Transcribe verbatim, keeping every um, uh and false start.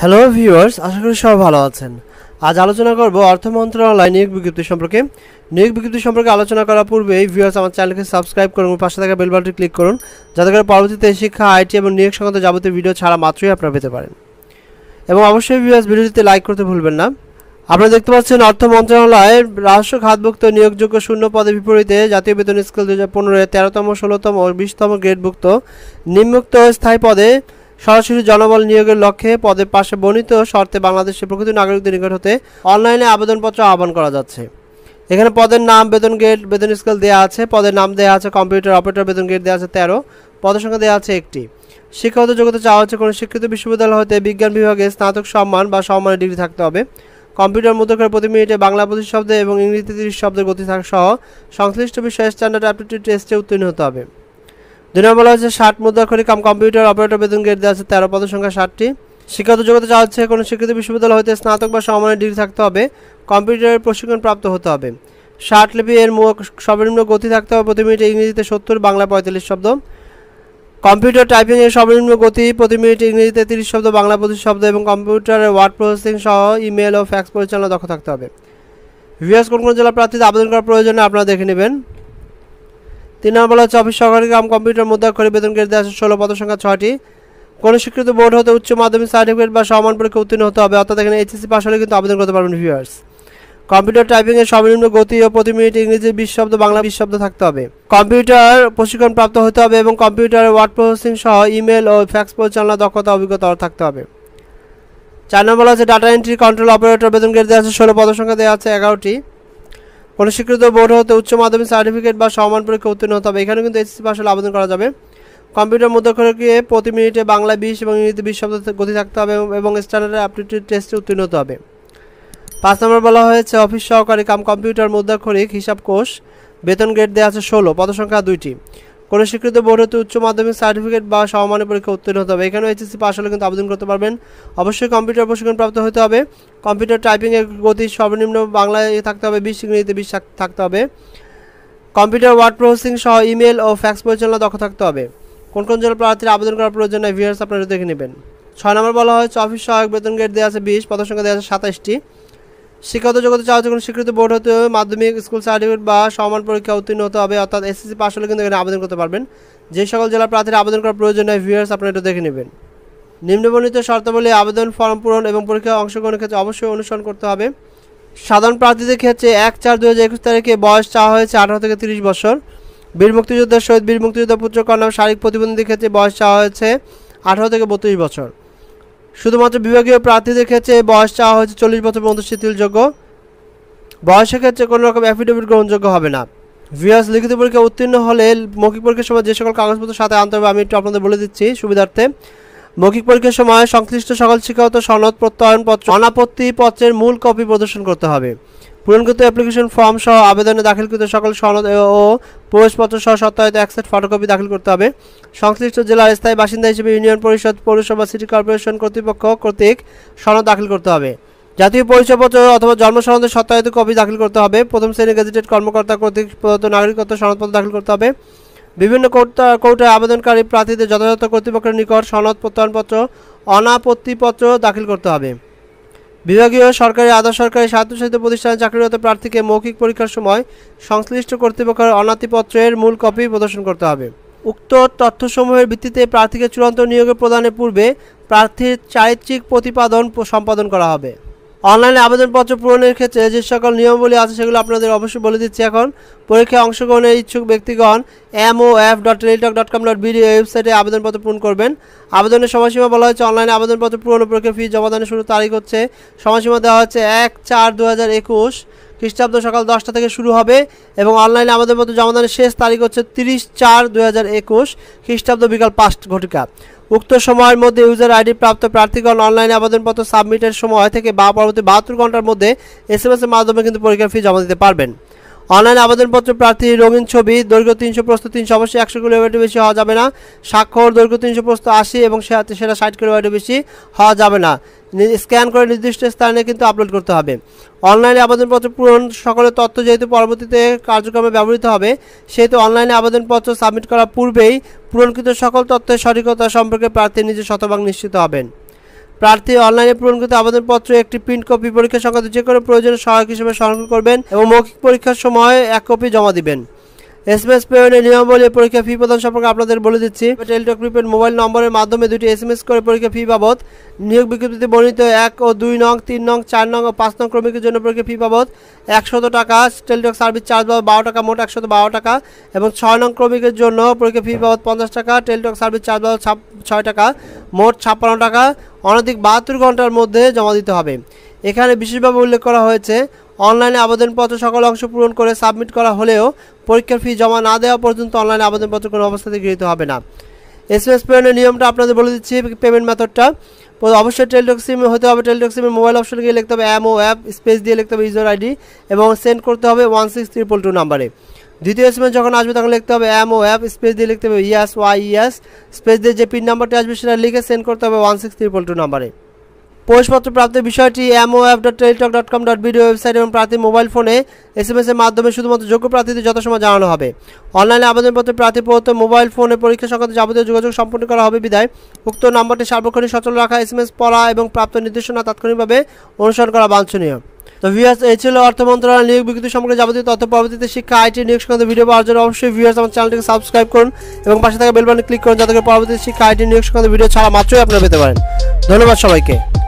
Hello viewers, আশা করি সবাই ভালো আছেন। আজ আলোচনা করব অর্থ মন্ত্রণালয় নিয়োগ বিজ্ঞপ্তি সম্পর্কে। নিয়োগ বিজ্ঞপ্তি সম্পর্কে আলোচনা করার পূর্বে ভিউয়ার্স আমার চ্যানেলকে সাবস্ক্রাইব করুন এবং পাশে থাকা বেল বাটনটি ক্লিক করুন, যাতে করে পরবর্তীতে শিক্ষা, আইটি এবং নিয়োগ সংক্রান্ত যাবতীয় ভিডিও ছাড়া মাত্রই আপনারা পেতে পারেন। এবং অবশ্যই ভিউয়ার্স ভিডিওটিতে লাইক করতে ভুলবেন না। আপনারা দেখতে পাচ্ছেন অর্থ মন্ত্রণালয়ের রাজস্ব খাতভুক্ত নিয়োগযোগ্য শূন্য পদের বিপরীতে জাতীয় বেতন স্কেল দুই হাজার পনেরো এর তেরোতম, ষোলোতম ও বিশতম গ্রেডভুক্ত নিম্নোক্ত স্থায়ী পদে সরাসরি জনবল নিয়োগের লক্ষ্যে পদের পাশে বর্ণিত শর্তে বাংলাদেশের প্রকৃত নাগরিকদের নিকট হতে অনলাইনে আবেদনপত্র আহ্বান করা যাচ্ছে। এখানে পদের নাম, বেতন গ্রেড, বেতন স্কেল দেওয়া আছে। পদের নাম দেওয়া আছে কম্পিউটার অপারেটর, বেতন গ্রেড দেওয়া আছে তেরো, পদের সংখ্যা দেওয়া আছে একটি। শিক্ষাগত যোগ্যতা চাওয়া হচ্ছে কোনো শিক্ষিত বিশ্ববিদ্যালয় হতে বিজ্ঞান বিভাগে স্নাতক সম্মান বা সম্মানের ডিগ্রি থাকতে হবে। কম্পিউটার মুদ্রণ প্রতি মিনিটে বাংলা পঁচিশ শব্দ এবং ইংরেজিতে তিরিশ শব্দের গতি থাকা সহ সংশ্লিষ্ট বিষয়ে স্ট্যান্ডার্ড অ্যাপটিটিউড টেস্টে উত্তীর্ণ হতে হবে। দুই নম্বর বলা হচ্ছে ষাট মুদ্রাক্ষরিক কাম কম্পিউটার অপারেটর, বেতন গ্রেড দেওয়া আছে তেরো, পদের সংখ্যা ষাটটি। শিক্ষাগত যোগ্যতা চাওয়া হচ্ছে কোনো শিক্ষিত বিশ্ববিদ্যালয় হতে স্নাতক বা সমমানের ডিগ্রি থাকতে হবে। কম্পিউটারের প্রশিক্ষণ প্রাপ্ত হতে হবে। ষাট লিপি এর সর্বনিম্ন গতি থাকতে হবে প্রতি মিনিটে ইংরেজিতে সত্তর, বাংলা পঁয়তাল্লিশ শব্দ। কম্পিউটার টাইপিং এর সর্বনিম্ন গতি প্রতি মিনিটে ইংরেজিতে তিরিশ শব্দ, বাংলা পঁচিশ শব্দ এবং কম্পিউটারের ওয়ার্ড প্রসেসিং সহ ইমেল ও ফ্যাক্স পরিচালনা দক্ষ থাকতে হবে। ভিউয়ার্স কোন কোন জেলা প্রার্থীদের আবেদন করার প্রয়োজনে আপনারা দেখে নেবেন। তিন নম্বর বলা হচ্ছে অফিস সহকারী কাম কম্পিউটার মুদ্রাক্ষরিক বেতন গ্রেড দেওয়া আছে ষোলো, পদের সংখ্যা ছয়টি। কোনো স্বীকৃত বোর্ড হতে উচ্চ মাধ্যমিক সার্টিফিকেট বা সমান পরীক্ষা উত্তীর্ণ হতে হবে, অর্থাৎ এখানে এইচএসসি পাস হলে কিন্তু আবেদন করতে পারবেন। ভিউয়ার্স কম্পিউটার টাইপিং এর সর্বনিম্ন গতি ও প্রতি মিনিটে ইংরেজি বিশ শব্দ, বাংলা বিশ শব্দ থাকতে হবে। কম্পিউটার প্রশিক্ষণ প্রাপ্ত হতে হবে এবং কম্পিউটার ওয়ার্ড প্রসেসিং সহ ইমেল ও ফ্যাক্স পরিচালনা দক্ষতা অভিজ্ঞতা থাকতে হবে। চার নম্বর বলা হচ্ছে ডাটা এন্ট্রি কন্ট্রোল অপারেটর, বেতন গ্রেড দেওয়া আছে ষোলো, পদের সংখ্যা দেওয়া আছে এগারোটি। কোনো স্বীকৃত বোর্ড হতে উচ্চ মাধ্যমিক সার্টিফিকেট বা সমান পরীক্ষা উত্তীর্ণ হতে হবে, এখানে কিন্তু এইচএসসি পাস হলে আবেদন করা যাবে। কম্পিউটার মুদ্রাক্ষরিকে প্রতি মিনিটে বাংলা বিশ এবং ইংরেজিতে বিশ শব্দ গতি থাকতে হবে এবং স্ট্যান্ডার্ড অ্যাপটিটিউড টেস্টে উত্তীর্ণ হতে হবে। পাঁচ নম্বর বলা হয়েছে অফিস সহকারী কাম কম্পিউটার মুদ্রাক্ষরিক হিসাব কোষ, বেতন গ্রেড দেওয়া আছে ষোলো, পদের সংখ্যা দুইটি। কোনো স্বীকৃত বোর্ড হতে উচ্চ মাধ্যমিক সার্টিফিকেট বা সমমানের পরীক্ষা উত্তীর্ণ হতে হবে, এখানেও এইচএসসি পাস হলে কিন্তু আবেদন করতে পারবেন। অবশ্যই কম্পিউটার প্রশিক্ষণ প্রাপ্ত হতে হবে। কম্পিউটার টাইপিংয়ের গতি সর্বনিম্ন বাংলায় থাকতে হবে বিশ, ইংরেজিতে বিশ থাকতে হবে। কম্পিউটার ওয়ার্ড প্রসেসিং সহ ইমেল ও ফ্যাক্স পরিচালনা দক্ষ থাকতে হবে। কোন কোন জেলা প্রার্থীরা আবেদন করার প্রয়োজন নাই ভিউয়ার্স আপনারা দেখে নেবেন। ছয় নম্বর বলা হয়েছে অফিস সহায়ক, বেতন গ্রেড দেওয়া আছে বিশ, পদের সংখ্যা দেওয়া আছে সাতাশটি। শিক্ষাগত যোগ্যতা চাওয়া হচ্ছে কোনো স্বীকৃত বোর্ড হতে মাধ্যমিক স্কুল সার্টিফিকেট বা সমান পরীক্ষা উত্তীর্ণ হতে হবে, অর্থাৎ এসএসসি পাস হলে কিন্তু এখানে আবেদন করতে পারবেন। যে সকল জেলা প্রার্থীরা আবেদন করার প্রয়োজন নেই ভিউয়ার্স আপনারা এটা দেখে নেবেন। নিম্নবর্ণিত শর্তাবলী আবেদন ফর্ম পূরণ এবং পরীক্ষায় অংশগ্রহণের ক্ষেত্রে অবশ্যই অনুসরণ করতে হবে। সাধারণ প্রার্থীদের ক্ষেত্রে এক চার দুই হাজার একুশ তারিখে বয়স চাওয়া হয়েছে আঠারো থেকে তিরিশ বছর। বীর মুক্তিযোদ্ধার শহীদ বীর মুক্তিযোদ্ধা পুত্র কন্যা শারীরিক প্রতিবন্ধীদের ক্ষেত্রে বয়স চাওয়া হয়েছে আঠারো থেকে বত্রিশ বছর। শুধুমাত্র বিভাগীয় প্রার্থীদের ক্ষেত্রে বয়স চাওয়া হয়েছে চল্লিশ বছর পর্যন্ত শিথিলযোগ্য। বয়সের ক্ষেত্রে কোনো রকম অ্যাফিডেভিট গ্রহণযোগ্য হবে না। ভিউয়ার্স লিখিত পরীক্ষা উত্তীর্ণ হলে মৌখিক পরীক্ষার সময় যে সকল কাগজপত্র সাথে আনতে হবে আমি একটু আপনাদের বলে দিচ্ছি সুবিধার্থে। মৌখিক পরীক্ষার সময় সংশ্লিষ্ট সকল শিক্ষাগত সনদ, প্রত্যয়নপত্র, অনাপত্তি পত্রের মূল কপি প্রদর্শন করতে হবে। পূরণকৃত অ্যাপ্লিকেশন ফর্ম সহ আবেদনে দাখিলকৃত সকল সনদ ও প্রবেশপত্র সহ সত্যায়িত এক সেট ফটোকপি দাখিল করতে হবে। সংশ্লিষ্ট জেলার স্থায়ী বাসিন্দা হিসেবে ইউনিয়ন পরিষদ, পৌরসভা, সিটি কর্পোরেশন কর্তৃপক্ষ কর্তৃক সনদ দাখিল করতে হবে। জাতীয় পরিচয়পত্র অথবা জন্ম সনদের সত্যায়িত কপি দাখিল করতে হবে। প্রথম শ্রেণীর গেজেটেড কর্মকর্তা কর্তৃক প্রদত্ত নাগরিকত্ব সনদপত্র দাখিল করতে হবে। বিভিন্ন কোটা কোটায় আবেদনকারী প্রার্থীদের যথাযথ কর্তৃপক্ষের নিকট সনদ, প্রত্যয়নপত্র, অনাপত্তিপত্র দাখিল করতে হবে। বিভাগীয়, সরকারি, আধা সরকারি, স্বায়ত্তশাসিত প্রতিষ্ঠানে চাকরিরত প্রার্থীকে মৌখিক পরীক্ষার সময় সংশ্লিষ্ট কর্তৃপক্ষের অনাতিপত্রের মূল কপি প্রদর্শন করতে হবে। উক্ত তথ্যসমূহের ভিত্তিতে প্রার্থীকে চূড়ান্ত নিয়োগে প্রদানের পূর্বে প্রার্থীর চারিত্রিক প্রতিপাদন সম্পাদন করা হবে। অনলাইনে আবেদনপত্র পূরণের ক্ষেত্রে যে সকল নিয়মাবলী আছে সেগুলো আপনাদের অবশ্যই বলে দিচ্ছি এখন। পরীক্ষায় অংশগ্রহণের ইচ্ছুক ব্যক্তিগণ M O F dot Teletalk dot com dot BD ওয়েবসাইটে আবেদনপত্র পূরণ করবেন। আবেদনের সময়সীমা বলা হয়েছে অনলাইনে আবেদনপত্র পূরণ ও পরীক্ষা ফি জমাদানের শুরু তারিখ হচ্ছে, সময়সীমা দেওয়া হচ্ছে এক চার দু হাজার একুশ খ্রিস্টাব্দ সকাল দশটা থেকে শুরু হবে এবং অনলাইনে আবেদনপত্র জমাদানের শেষ তারিখ হচ্ছে তিরিশ চার দু হাজার একুশ খ্রিস্টাব্দ বিকাল পাঁচটা ঘটিকা। উক্ত সময়ের মধ্যে ইউজার আইডি প্রাপ্ত প্রার্থীগণ অনলাইনে আবেদনপত্র সাবমিটের সময় থেকে বা পরবর্তী বাহাত্তর ঘন্টার মধ্যে এস এম এস এর মাধ্যমে কিন্তু পরীক্ষার ফি জমা দিতে পারবেন। অনলাইন আবেদনপত্র প্রার্থী রঙিন ছবি, দৈর্ঘ্য তিনশো, প্রস্থ তিনশো, অবশ্যই একশো কিলোমিটার বেশি হওয়া যাবে না। স্বাক্ষর দৈর্ঘ্য তিনশো, প্রস্থ আশি এবং সেটা ষাট কিলোমিটার বেশি হওয়া যাবে না। স্ক্যান করে নির্দিষ্ট স্থানে কিন্তু আপলোড করতে হবে। অনলাইনে আবেদনপত্র পূরণ সকলের তথ্য যেহেতু পরবর্তীতে কার্যক্রমে ব্যবহৃত হবে সেহেতু অনলাইনে আবেদনপত্র সাবমিট করার পূর্বেই পূরণকৃত সকল তথ্যের সঠিকতা সম্পর্কে প্রার্থী নিজে শতভাগ নিশ্চিত হবেন। প্রার্থী অনলাইনে পূরণকৃত আবেদনপত্র একটি প্রিন্ট কপি পরীক্ষা সংক্রান্ত যে কোনো প্রয়োজনীয় সহায়ক হিসেবে সংরক্ষণ করবেন এবং মৌখিক পরীক্ষার সময় এক কপি জমা দিবেন। এসএমএস প্রেরণের নিয়মাবলী পরীক্ষা ফি প্রদান সম্পর্কে আপনাদের বলে দিচ্ছি। টেলিটক প্রিপেড মোবাইল নম্বরের মাধ্যমে দুটি এসএমএস করে পরীক্ষা ফি বাবদ নিয়োগ বিজ্ঞপ্তিতে বর্ণিত এক ও দুই নং, তিন নং, চার নং ও পাঁচ নং ক্রমিকের জন্য পরীক্ষা ফি বাবদ একশত টাকা, টেলিটক সার্ভিস চার্জ বাবদ বারো টাকা, মোট একশত বারো টাকা এবং ছয় নং ক্রমিকের জন্য পরীক্ষা ফি বাবদ পঞ্চাশ টাকা, টেলিটক সার্ভিস চার্জ বাবদ ছয় টাকা, মোট ছাপ্পান্ন টাকা অনধিক বাহাত্তর ঘন্টার মধ্যে জমা দিতে হবে। এখানে বিশেষভাবে উল্লেখ করা হয়েছে অনলাইনে আবেদনপত্র সকল অংশ পূরণ করে সাবমিট করা হলেও পরীক্ষার ফি জমা না দেওয়া পর্যন্ত অনলাইনে আবেদনপত্র কোনো অবস্থাতে গৃহীত হবে না। এসএমএস প্রেরণের নিয়মটা আপনাদের বলে দিচ্ছি। পেমেন্ট মেথডটা অবশ্যই টেলিটক সিম হতে হবে। টেলিটক সিমের মোবাইল অপশনে গিয়ে লিখতে হবে এম ও অ্যাপ স্পেস দিয়ে লিখতে হবে ইউজার আইডি এবং সেন্ড করতে হবে ওয়ান সিক্স ট্রিপল টু নাম্বারে। দ্বিতীয় এসএমএস যখন আসবে তখন লিখতে হবে এম ও অ্যাপ স্পেস দিয়ে লিখতে হবে ইয়াস ওয়াই ইয়াস স্পেস দিয়ে যে পিন নাম্বারটি আসবে সেটা লিখে সেন্ড করতে হবে ওয়ান সিক্স ট্রিপল টু নাম্বারে। প্রবেশপত্র প্রাপ্তির বিষয়টি M O app dot Teletalk dot com dot BD website এবং প্রার্থীর মোবাইল ফোনে এসএমএস এর মাধ্যমে শুধুমাত্র যোগ্য প্রার্থীদের যথাসময় জানানো হবে। অনলাইনে আবেদনপত্রে প্রার্থী প্রদত্ত মোবাইল ফোনে পরীক্ষা সংক্রান্ত যাবতীয় যোগাযোগ সম্পন্ন করা হবে বিধায় উক্ত নাম্বারটি সার্বক্ষণিক সচল রাখা, এসএমএস পড়া এবং প্রাপ্ত নির্দেশনা তাৎক্ষণিকভাবে অনুসরণ করা বাঞ্ছনীয়। তো ভিউয়ার্স, এই ছিল অর্থ মন্ত্রণালয়ের নিয়োগ বিজ্ঞপ্তি সম্পর্কে যাবতীয় তথ্য। পরবর্তীতে শিক্ষা, আইটি নিয়োগ সংক্রান্ত ভিডিও পাওয়ার জন্য অবশ্যই ভিউয়ার্স আমার চ্যানেলটিকে সাবস্ক্রাইব করুন এবং পাশে থাকা বেল বাটনে ক্লিক করুন যাতে করে পরবর্তীতে শিক্ষা, আইটি নিয়োগ সংক্রান্ত ভিডিও ছাড়া মাত্রই আপনারা পেতে পারেন। ধন্যবাদ সবাইকে।